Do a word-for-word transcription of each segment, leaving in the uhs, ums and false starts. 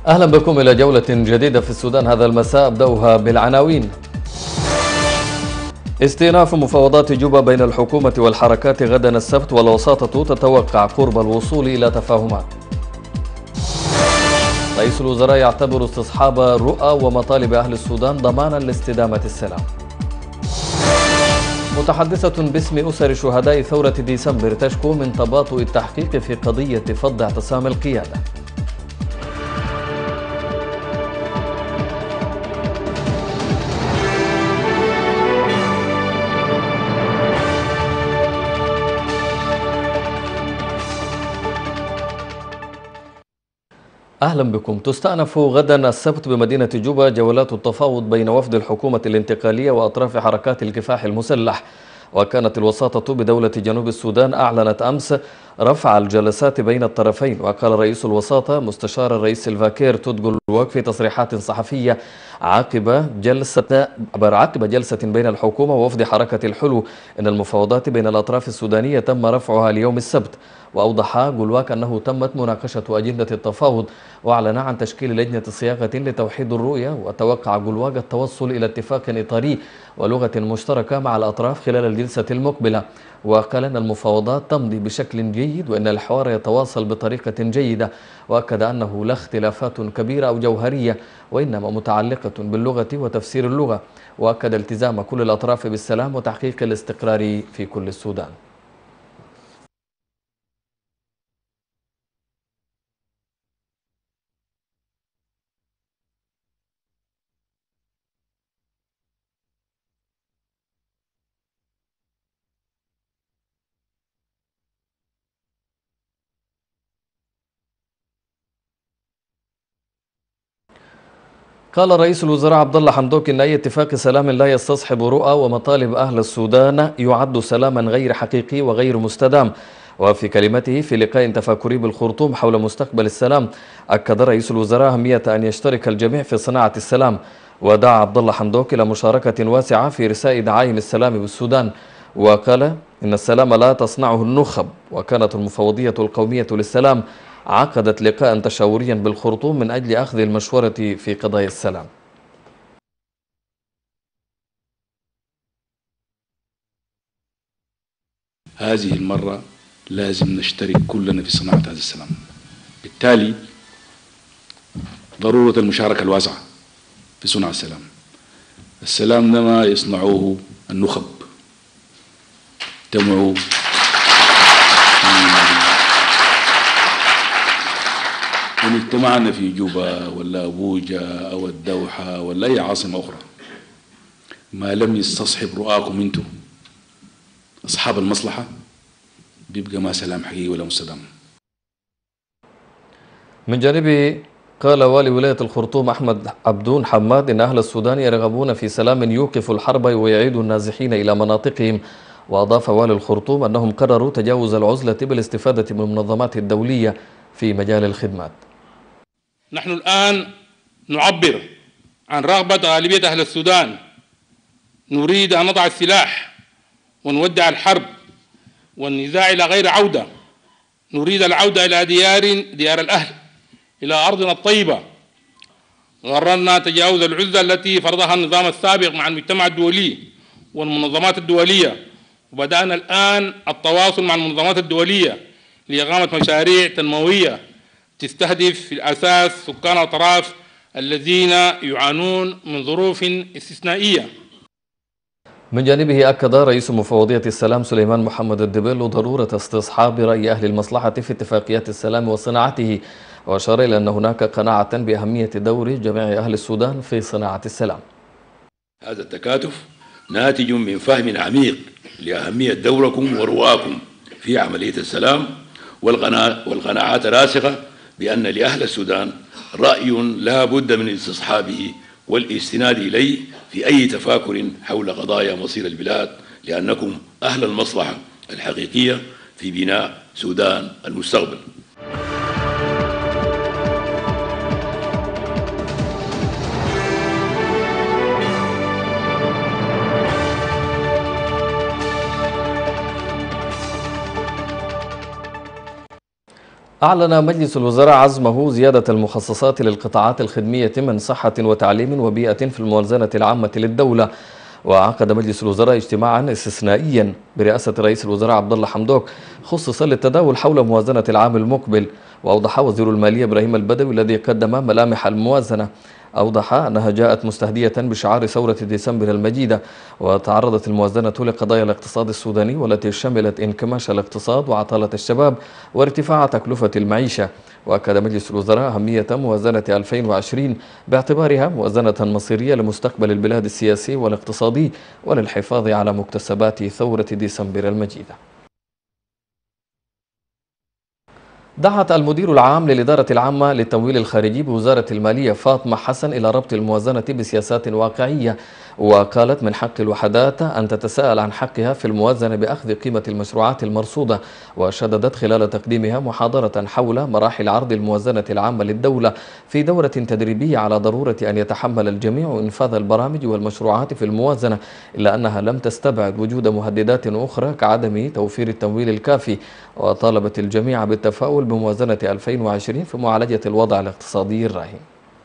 أهلا بكم إلى جولة جديدة في السودان هذا المساء، أبدأها بالعناوين. استئناف مفاوضات جوبا بين الحكومة والحركات غدا السبت، والوساطة تتوقع قرب الوصول إلى تفاهمات. رئيس الوزراء يعتبر استصحاب رؤى ومطالب أهل السودان ضمانا لاستدامة السلام. متحدثة باسم أسر شهداء ثورة ديسمبر تشكو من تباطؤ التحقيق في قضية فض اعتصام القيادة. أهلا بكم. تستأنف غدا السبت بمدينة جوبا جولات التفاوض بين وفد الحكومة الانتقالية وأطراف حركات الكفاح المسلح. وكانت الوساطة بدولة جنوب السودان أعلنت أمس رفع الجلسات بين الطرفين. وقال رئيس الوساطة مستشار الرئيس سيلفا كير تود جولوك في تصريحات صحفية عقب جلسة عقب جلسة بين الحكومة ووفد حركة الحلو إن المفاوضات بين الأطراف السودانية تم رفعها اليوم السبت. وأوضح جولواك أنه تمت مناقشة أجندة التفاوض، وأعلن عن تشكيل لجنة صياغة لتوحيد الرؤية. وتوقع جولواك التوصل إلى اتفاق إطاري ولغة مشتركة مع الأطراف خلال الجلسة المقبلة. وقال أن المفاوضات تمضي بشكل جيد وأن الحوار يتواصل بطريقة جيدة. وأكد أنه لا اختلافات كبيرة أو جوهرية، وإنما متعلقة باللغة وتفسير اللغة. وأكد التزام كل الأطراف بالسلام وتحقيق الاستقرار في كل السودان. قال رئيس الوزراء عبد الله حمدوك إن أي اتفاق سلام لا يستصحب رؤى ومطالب أهل السودان يعد سلاما غير حقيقي وغير مستدام. وفي كلمته في لقاء تفاكري بالخرطوم حول مستقبل السلام، أكد رئيس الوزراء أهمية أن يشترك الجميع في صناعة السلام. ودعا عبد الله حمدوك إلى مشاركة واسعة في رساء دعائم السلام بالسودان. وقال إن السلام لا تصنعه النخب. وكانت المفوضية القومية للسلام عقدت لقاء تشاوريا بالخرطوم من أجل أخذ المشورة في قضايا السلام. هذه المرة لازم نشترك كلنا في صناعة هذا السلام. بالتالي ضرورة المشاركة الواسعة في صنع السلام. السلام لما يصنعوه النخب تمعوا إن اجتمعنا في جوبا ولا أبوجا أو الدوحة ولا أي عاصمة أخرى، ما لم يستصحب رؤاكم أنتم أصحاب المصلحة، بيبقى ما سلام حقيقي ولا مستدام. من جانبه قال والي ولاية الخرطوم أحمد عبدون حماد إن أهل السودان يرغبون في سلام يوقف الحرب ويعيد النازحين إلى مناطقهم. وأضاف والي الخرطوم أنهم قرروا تجاوز العزلة بالاستفادة من المنظمات الدولية في مجال الخدمات. نحن الآن نعبر عن رغبة غالبية أهل السودان، نريد أن نضع السلاح ونودع الحرب والنزاع إلى غير عودة. نريد العودة إلى ديار ديار الأهل، إلى أرضنا الطيبة. غررنا تجاوز العزلة التي فرضها النظام السابق مع المجتمع الدولي والمنظمات الدولية، وبدأنا الآن التواصل مع المنظمات الدولية لإقامة مشاريع تنموية تستهدف في الأساس سكان الأطراف الذين يعانون من ظروف استثنائية. من جانبه أكد رئيس مفوضية السلام سليمان محمد الدبيل ضرورة استصحاب رأي أهل المصلحة في اتفاقيات السلام وصناعته. وأشار إلى أن هناك قناعة بأهمية دور جميع أهل السودان في صناعة السلام. هذا التكاتف ناتج من فهم عميق لأهمية دوركم ورؤاكم في عملية السلام، والقناعات راسخة بأن لأهل السودان رأي لا بد من استصحابه والاستناد إليه في أي تفاكر حول قضايا مصير البلاد، لأنكم أهل المصلحة الحقيقية في بناء سودان المستقبل. أعلن مجلس الوزراء عزمه زيادة المخصصات للقطاعات الخدمية من صحة وتعليم وبيئة في الموازنة العامة للدولة. وعقد مجلس الوزراء اجتماعا استثنائيا برئاسة رئيس الوزراء عبد الله حمدوك خصص للتداول حول موازنة العام المقبل. وأوضح وزير المالية إبراهيم البدوي الذي قدم ملامح الموازنة أوضح أنها جاءت مستهدية بشعار ثورة ديسمبر المجيدة. وتعرضت الموازنة لقضايا الاقتصاد السوداني والتي شملت انكماش الاقتصاد وعطالة الشباب وارتفاع تكلفة المعيشة. وأكد مجلس الوزراء أهمية موازنة ألفين وعشرين باعتبارها موازنة مصيرية لمستقبل البلاد السياسي والاقتصادي وللحفاظ على مكتسبات ثورة ديسمبر المجيدة. دعت المدير العام للإدارة العامة للتمويل الخارجي بوزارة المالية فاطمة حسن إلى ربط الموازنة بسياسات واقعية. وقالت من حق الوحدات أن تتساءل عن حقها في الموازنة بأخذ قيمة المشروعات المرصودة. وشددت خلال تقديمها محاضرة حول مراحل عرض الموازنة العامة للدولة في دورة تدريبية على ضرورة أن يتحمل الجميع إنفاذ البرامج والمشروعات في الموازنة، إلا أنها لم تستبعد وجود مهددات أخرى كعدم توفير التمويل الكافي. وطالبت الجميع بالتفاؤل بموازنة ألفين وعشرين في معالجة الوضع الاقتصادي الراهن.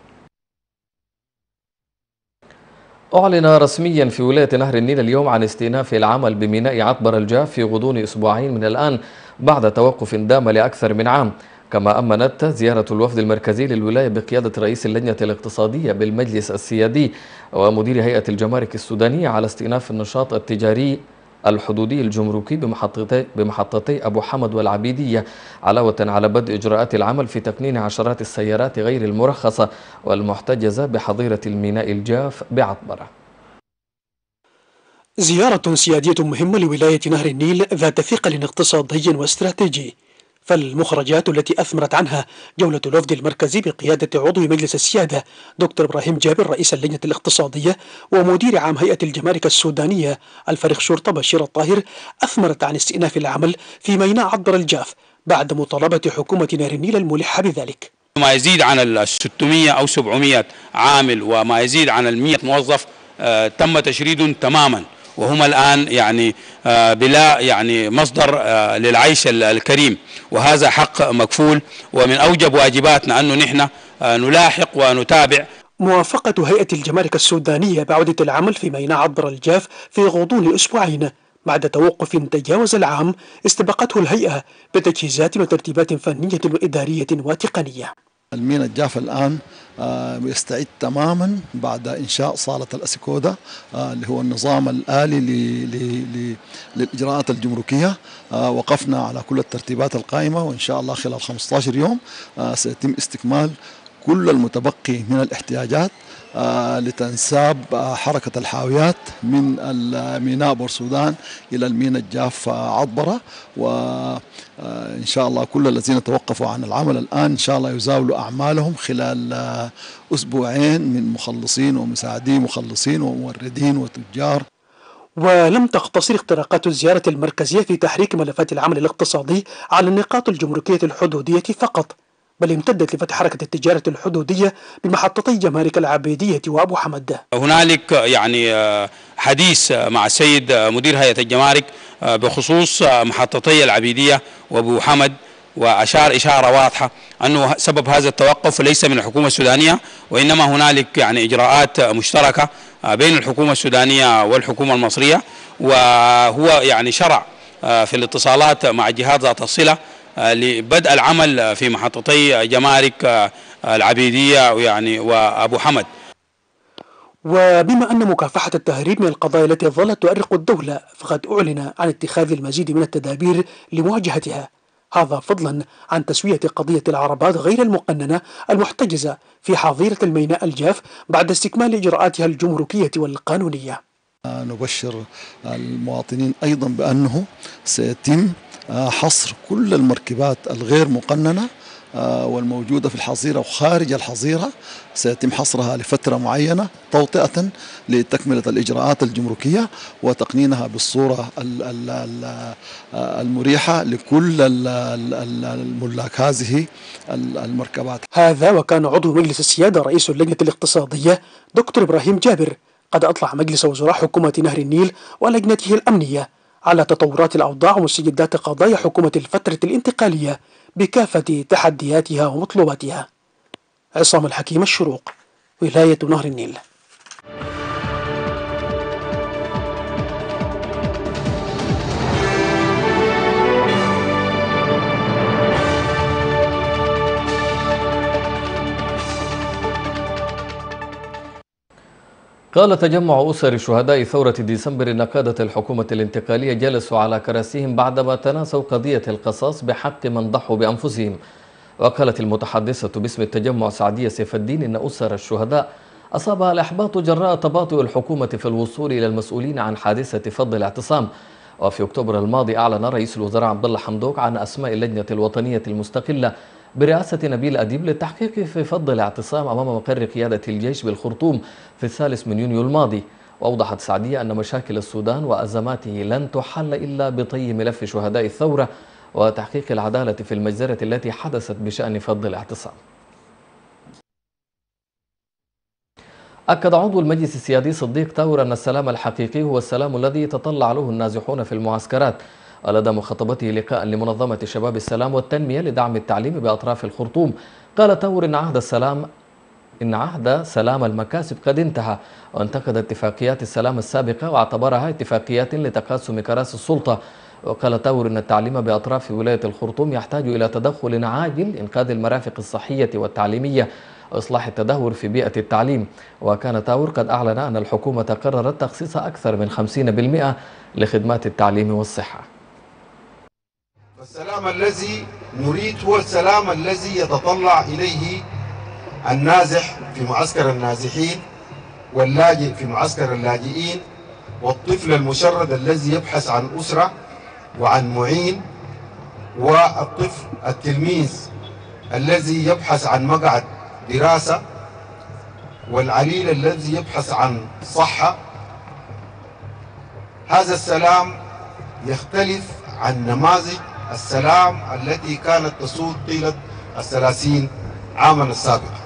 أعلن رسميا في ولاية نهر النيل اليوم عن استئناف العمل بميناء عطبر الجاف في غضون أسبوعين من الآن بعد توقف دام لأكثر من عام. كما أمنت زيارة الوفد المركزي للولاية بقيادة رئيس اللجنة الاقتصادية بالمجلس السيادي ومدير هيئة الجمارك السودانية على استئناف النشاط التجاري الحدودي الجمركي بمحطتي بمحطتي أبو حمد والعبيدية، علاوة على بدء إجراءات العمل في تقنين عشرات السيارات غير المرخصة والمحتجزة بحظيرة الميناء الجاف بعطبرة. زيارة سيادية مهمة لولاية نهر النيل ذات ثقل اقتصادي واستراتيجي، فالمخرجات التي أثمرت عنها جولة الوفد المركزي بقيادة عضو مجلس السيادة دكتور إبراهيم جابر رئيس اللجنة الاقتصادية ومدير عام هيئة الجمارك السودانية الفريق شرطة بشير الطاهر أثمرت عن استئناف العمل في ميناء عطبر الجاف بعد مطالبة حكومة نهر النيل الملحة بذلك. ما يزيد عن ال ستمئة أو سبعمئة عامل وما يزيد عن المئة موظف آه تم تشريد تماما، وهم الآن يعني بلا يعني مصدر للعيش الكريم، وهذا حق مكفول ومن أوجب واجباتنا أنه نحن نلاحق ونتابع. موافقة هيئة الجمارك السودانية بعودة العمل في ميناء عطبر الجاف في غضون أسبوعين بعد توقف تجاوز العام استبقته الهيئة بتجهيزات وترتيبات فنية وإدارية وتقنية. الميناء الجاف الآن يستعد تماما بعد إنشاء صالة الأسيكودا اللي هو النظام الآلي للإجراءات الجمركية. وقفنا على كل الترتيبات القائمة، وإن شاء الله خلال خمسة عشر يوم سيتم استكمال كل المتبقي من الاحتياجات لتنساب حركة الحاويات من الميناء بورسودان إلى الميناء الجاف عطبرة. وإن شاء الله كل الذين توقفوا عن العمل الآن إن شاء الله يزاولوا أعمالهم خلال أسبوعين من مخلصين ومساعدين مخلصين وموردين وتجار. ولم تقتصر اختراقات الزيارة المركزية في تحريك ملفات العمل الاقتصادي على النقاط الجمركية الحدودية فقط، بل امتدت لفتح حركة التجارة الحدودية بمحطتي جمارك العبيدية وأبو حمد. هنالك يعني حديث مع السيد مدير هيئة الجمارك بخصوص محطتي العبيدية وأبو حمد، وأشار إشارة واضحة أنه سبب هذا التوقف ليس من الحكومة السودانية، وإنما هنالك يعني إجراءات مشتركة بين الحكومة السودانية والحكومة المصرية، وهو يعني شرع في الاتصالات مع الجهات ذات الصلة لبدء العمل في محطتي جمارك العبيدية يعني وأبو حمد. وبما أن مكافحة التهريب من القضايا التي ظلت تؤرق الدولة، فقد أعلن عن اتخاذ المزيد من التدابير لمواجهتها، هذا فضلا عن تسوية قضية العربات غير المقننة المحتجزة في حظيرة الميناء الجاف بعد استكمال إجراءاتها الجمركية والقانونية. نبشر المواطنين أيضا بأنه سيتم حصر كل المركبات الغير مقننة والموجودة في الحظيرة وخارج الحظيرة، سيتم حصرها لفترة معينة توطئة لتكملة الإجراءات الجمركية وتقنينها بالصورة المريحة لكل الملاك هذه المركبات. هذا وكان عضو مجلس السيادة رئيس اللجنة الاقتصادية دكتور إبراهيم جابر قد أطلع مجلس وزراء حكومة نهر النيل ولجنته الأمنية على تطورات الأوضاع ومستجدات قضايا حكومة الفترة الانتقالية بكافة تحدياتها ومطلوباتها. عصام الحكيم، الشروق، ولاية نهر النيل. قال تجمع أسر شهداء ثورة ديسمبر إن قادة الحكومة الانتقالية جلسوا على كراسيهم بعدما تناسوا قضية القصاص بحق من ضحوا بأنفسهم. وقالت المتحدثة باسم التجمع سعدية سيف الدين إن أسر الشهداء أصابها الإحباط جراء تباطؤ الحكومة في الوصول إلى المسؤولين عن حادثة فض الاعتصام. وفي أكتوبر الماضي أعلن رئيس الوزراء عبد الله حمدوك عن أسماء اللجنة الوطنية المستقلة برئاسة نبيل أديب للتحقيق في فض الاعتصام أمام مقر قيادة الجيش بالخرطوم في الثالث من يونيو الماضي. وأوضحت سعدية أن مشاكل السودان وأزماته لن تحل إلا بطي ملف شهداء الثورة وتحقيق العدالة في المجزرة التي حدثت بشأن فض الاعتصام. أكد عضو المجلس السيادي صديق تاور أن السلام الحقيقي هو السلام الذي يتطلع له النازحون في المعسكرات. ولدى مخاطبته لقاء لمنظمة شباب السلام والتنمية لدعم التعليم بأطراف الخرطوم، قال تاور إن عهد السلام إن عهد سلام المكاسب قد انتهى، وانتقد اتفاقيات السلام السابقة واعتبرها اتفاقيات لتقاسم كراسي السلطة. وقال تاور إن التعليم بأطراف ولاية الخرطوم يحتاج إلى تدخل عاجل إنقاذ المرافق الصحية والتعليمية وإصلاح التدهور في بيئة التعليم. وكان تاور قد أعلن أن الحكومة قررت تخصيص أكثر من خمسين بالمئة لخدمات التعليم والصحة. السلام الذي نريد هو السلام الذي يتطلع إليه النازح في معسكر النازحين، واللاجئ في معسكر اللاجئين، والطفل المشرد الذي يبحث عن أسرة وعن معين، والطفل التلميذ الذي يبحث عن مقعد دراسة، والعليل الذي يبحث عن صحة. هذا السلام يختلف عن نماذج السلام التي كانت تسود طيلة الثلاثين عاما السابقة.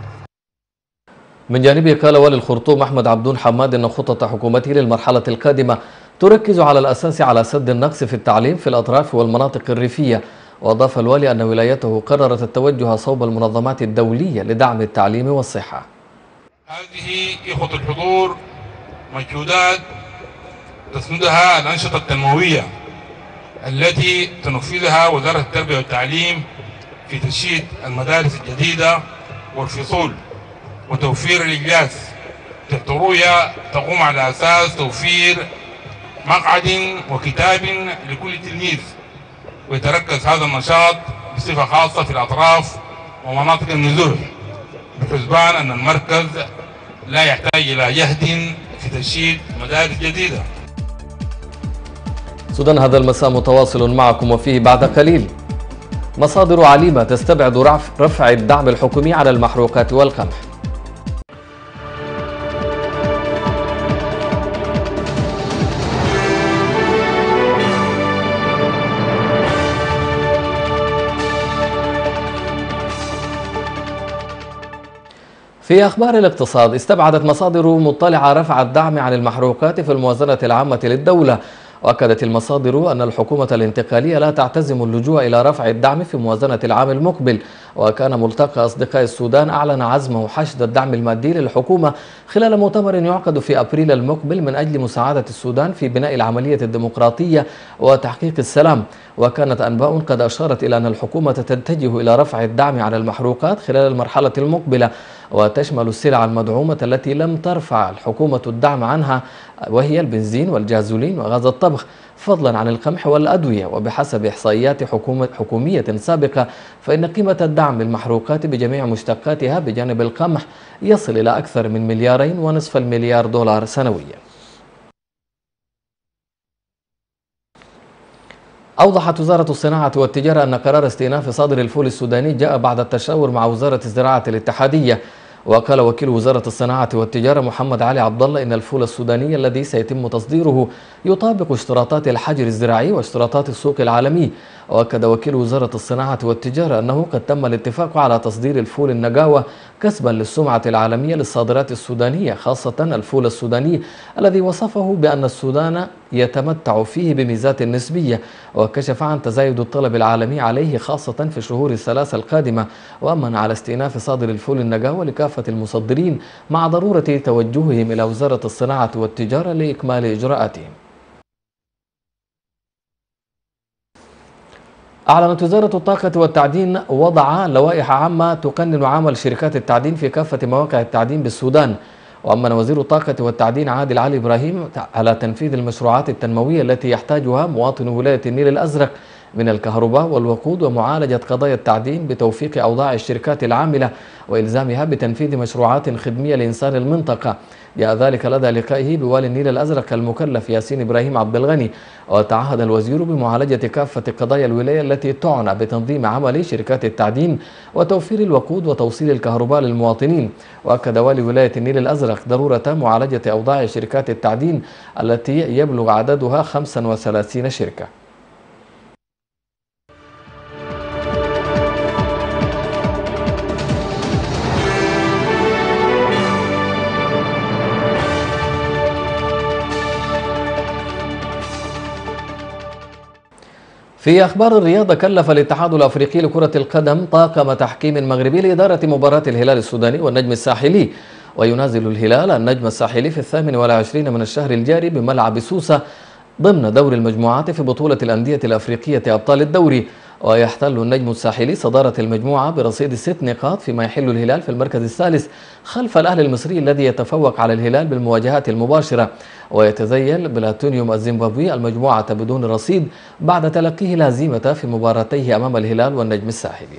من جانبه قال والي الخرطوم أحمد عبدون حماد أن خطط حكومته للمرحلة القادمة تركز على الأساس على سد النقص في التعليم في الأطراف والمناطق الريفية. وأضاف الوالي أن ولايته قررت التوجه صوب المنظمات الدولية لدعم التعليم والصحة. هذه إخوة الحضور مجهودات تسندها الأنشطة التنموية التي تنفذها وزارة التربية والتعليم في تنشيط المدارس الجديدة والفصول وتوفير الإجلاس تحت رؤية تقوم على أساس توفير مقعد وكتاب لكل تلميذ. ويتركز هذا النشاط بصفة خاصة في الأطراف ومناطق النزوح، بحسبان أن المركز لا يحتاج إلى جهد في تنشيط مدارس جديدة. سودان هذا المساء متواصل معكم، وفيه بعد قليل مصادر عليمة تستبعد رفع الدعم الحكومي على المحروقات والقمح. في أخبار الاقتصاد، استبعدت مصادر مطلعة رفع الدعم عن المحروقات في الموازنة العامة للدولة. وأكدت المصادر أن الحكومة الانتقالية لا تعتزم اللجوء إلى رفع الدعم في موازنة العام المقبل. وكان ملتقى أصدقاء السودان أعلن عزمه حشد الدعم المادي للحكومة خلال مؤتمر يعقد في أبريل المقبل من أجل مساعدة السودان في بناء العملية الديمقراطية وتحقيق السلام. وكانت أنباء قد أشارت إلى أن الحكومة تتجه إلى رفع الدعم على المحروقات خلال المرحلة المقبلة، وتشمل السلع المدعومة التي لم ترفع الحكومة الدعم عنها، وهي البنزين والجازولين وغاز الطبخ، فضلا عن القمح والأدوية. وبحسب إحصائيات حكومة حكومية سابقة فإن قيمة الدعم للمحروقات بجميع مشتقاتها بجانب القمح يصل إلى أكثر من مليارين ونصف المليار دولار سنويا. أوضحت وزارة الصناعة والتجارة أن قرار استئناف صادر الفول السوداني جاء بعد التشاور مع وزارة الزراعة الاتحادية. وقال وكيل وزارة الصناعة والتجارة محمد علي عبد الله إن الفول السوداني الذي سيتم تصديره يطابق اشتراطات الحجر الزراعي واشتراطات السوق العالمي. وأكد وكيل وزارة الصناعة والتجارة أنه قد تم الاتفاق على تصدير الفول النقاوة كسبا للسمعة العالمية للصادرات السودانية، خاصة الفول السوداني الذي وصفه بأن السودان يتمتع فيه بميزات نسبية، وكشف عن تزايد الطلب العالمي عليه خاصة في الشهور الثلاثة القادمة، وأمن على استئناف صادر الفول النقاوة لكافة المصدرين مع ضرورة توجههم إلى وزارة الصناعة والتجارة لإكمال إجراءاتهم. أعلنت وزارة الطاقة والتعدين وضع لوائح عامة تقنن عمل شركات التعدين في كافة مواقع التعدين بالسودان. وأمن وزير الطاقة والتعدين عادل علي إبراهيم على تنفيذ المشروعات التنموية التي يحتاجها مواطن ولاية النيل الأزرق من الكهرباء والوقود ومعالجة قضايا التعدين بتوفيق أوضاع الشركات العاملة وإلزامها بتنفيذ مشروعات خدمية لإنسان المنطقة. جاء ذلك لدى لقائه بوالي النيل الأزرق المكلف ياسين إبراهيم عبد الغني، وتعهد الوزير بمعالجة كافة قضايا الولاية التي تعنى بتنظيم عمل شركات التعدين وتوفير الوقود وتوصيل الكهرباء للمواطنين. وأكد والي ولاية النيل الأزرق ضرورة معالجة أوضاع شركات التعدين التي يبلغ عددها خمسة وثلاثين شركة. في أخبار الرياضة، كلف الاتحاد الأفريقي لكرة القدم طاقم تحكيم مغربي لإدارة مباراة الهلال السوداني والنجم الساحلي، وينازل الهلال النجم الساحلي في الثامن والعشرين من الشهر الجاري بملعب سوسة ضمن دور المجموعات في بطولة الأندية الأفريقية أبطال الدوري. ويحتل النجم الساحلي صدارة المجموعة برصيد ست نقاط، فيما يحل الهلال في المركز الثالث خلف الأهلي المصري الذي يتفوق على الهلال بالمواجهات المباشرة. ويتزيل بلاتونيوم الزيمبابوي المجموعة بدون رصيد بعد تلقيه الهزيمة في مباراتيه أمام الهلال والنجم الساحلي.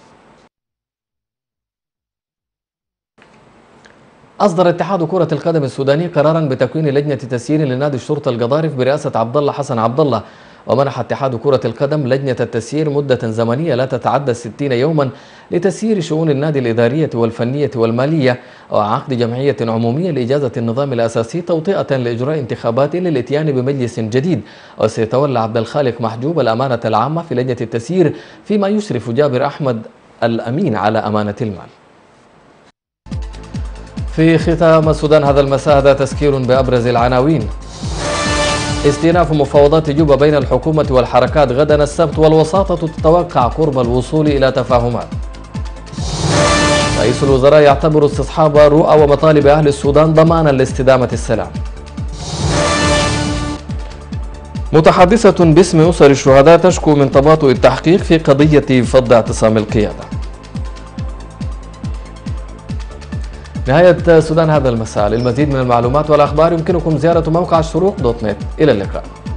أصدر اتحاد كرة القدم السوداني قرارا بتكوين لجنة تسيير لنادي الشرطة القضارف برئاسة عبد الله حسن عبد الله. ومنح اتحاد كرة القدم لجنة التسيير مدة زمنية لا تتعدى ستين يوما لتسيير شؤون النادي الإدارية والفنية والمالية وعقد جمعية عمومية لإجازة النظام الأساسي توطئة لإجراء انتخابات للإتيان بمجلس جديد. وسيتولى عبد الخالق محجوب الأمانة العامة في لجنة التسيير، فيما يشرف جابر أحمد الأمين على أمانة المال. في ختام السودان هذا المساء هذا تذكير بأبرز العناوين. استئناف مفاوضات جوبا بين الحكومة والحركات غدا السبت، والوساطة تتوقع قرب الوصول إلى تفاهمات. رئيس الوزراء يعتبر استصحاب رؤى ومطالب أهل السودان ضمانا لاستدامة السلام. متحدثة باسم أسر الشهداء تشكو من تباطؤ التحقيق في قضية فض اعتصام القيادة. نهاية السودان هذا المساء. للمزيد من المعلومات والأخبار يمكنكم زيارة موقع الشروق دوت نت. إلى اللقاء.